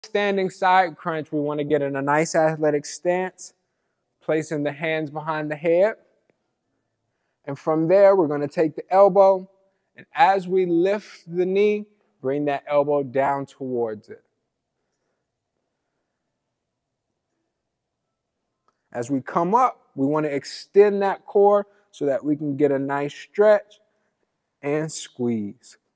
Standing side crunch, we want to get in a nice athletic stance, placing the hands behind the head. And from there, we're going to take the elbow, and as we lift the knee, bring that elbow down towards it. As we come up, we want to extend that core so that we can get a nice stretch and squeeze.